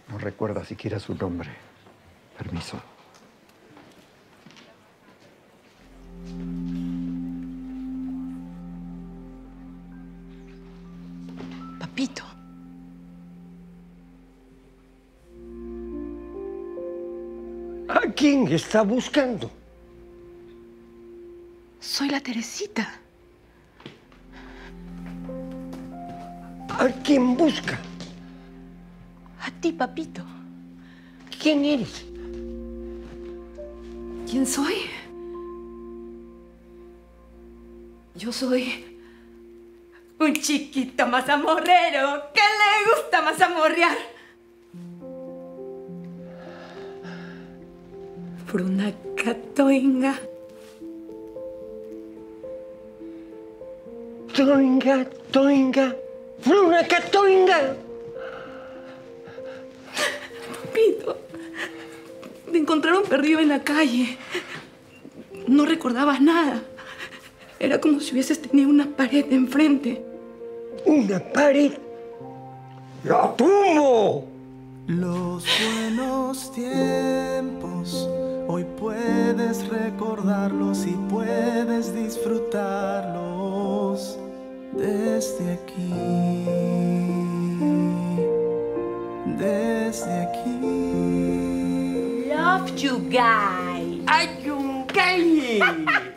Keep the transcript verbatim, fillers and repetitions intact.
No recuerda siquiera su nombre. Permiso. Papito. ¿A quién está buscando? Soy la Teresita. ¿A quién busca? A ti, papito. ¿Quién eres? ¿Quién soy? Yo soy un chiquito mazamorrero que le gusta mazamorrear. Por una catoinga. Toinga, toinga, fruna catoinga. Papito, te encontraron perdido en la calle. No recordabas nada. Era como si hubieses tenido una pared enfrente. ¿Una pared? ¡La tumbo! Los buenos tiempos, hoy puedes recordarlos y puedes disfrutarlos desde aquí, desde aquí. Love you guys. ¡Ay, un gay!